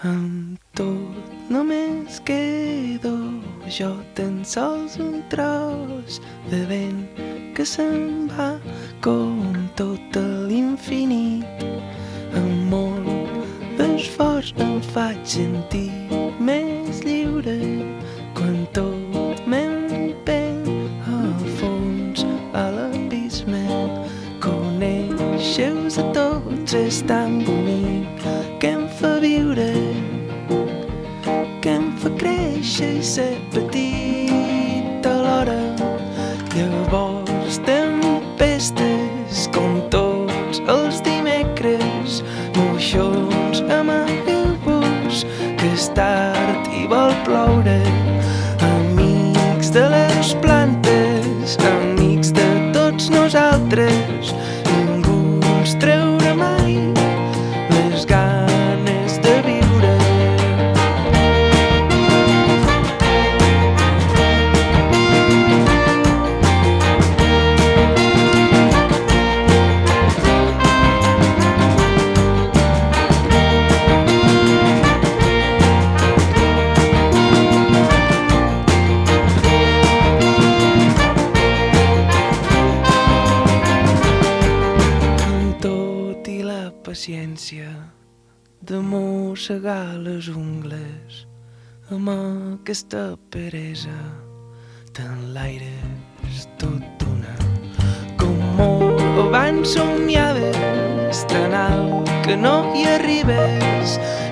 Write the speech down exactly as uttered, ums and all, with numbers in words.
Amb tot només quedo jo, tan sols un tros de vent que se'n va com tot a l'infinit. Amb molt d'esforç em faig sentir més lliure quan tot m'empeny al fons a l'abisme. Conèixer-vos a tots és tan bonic que em fa viure, que em fa créixer i ser petit alhora. Llavors tempestes com tots els dimecres, moixons amagueu-vos que és tard i vol ploure. Amics de les plantes, amics de tots nosaltres, ningú ens treurà mai les ganes de viure. Paciència de mossegar les ungles amb aquesta peresa tan l'aire és tot una. Com molt abans somiaves tan alt que no hi arribes,